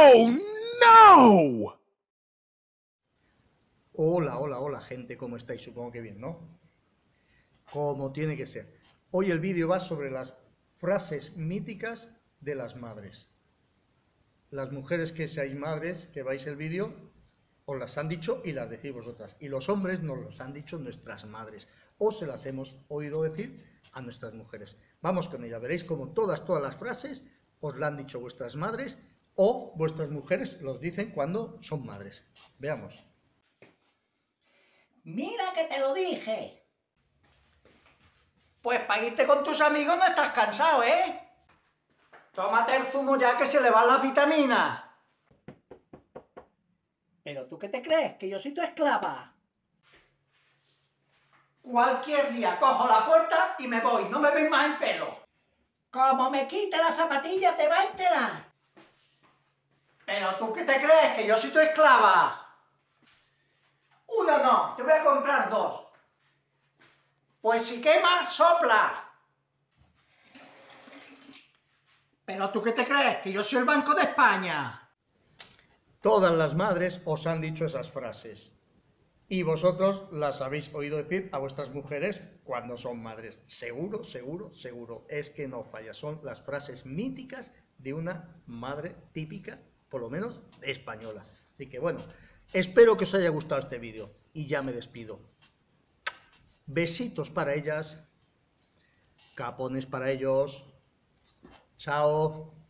Oh, no! Hola, hola, hola, gente, ¿cómo estáis? Supongo que bien, ¿no? Como tiene que ser. Hoy el vídeo va sobre las frases míticas de las madres. Las mujeres que seáis madres, que vais el vídeo, os las han dicho y las decís vosotras. Y los hombres nos los han dicho nuestras madres. O se las hemos oído decir a nuestras mujeres. Vamos con ella, veréis como todas las frases os las han dicho vuestras madres o vuestras mujeres los dicen cuando son madres. Veamos. Mira que te lo dije. Pues para irte con tus amigos no estás cansado, ¿eh? Tómate el zumo ya que se le van las vitaminas. ¿Pero tú qué te crees? ¿Que yo soy tu esclava? Cualquier día cojo la puerta y me voy, no me veis más el pelo. Como me quite la zapatilla te va a enterar. ¿Pero tú qué te crees? ¿Que yo soy tu esclava? Uno no, te voy a comprar dos. Pues si quema, sopla. ¿Pero tú qué te crees? ¿Que yo soy el Banco de España? Todas las madres os han dicho esas frases y vosotros las habéis oído decir a vuestras mujeres cuando son madres. Seguro, seguro, seguro. Es que no falla. Son las frases míticas de una madre típica, por lo menos española. Así que bueno, espero que os haya gustado este vídeo y ya me despido. Besitos para ellas, capones para ellos. Chao.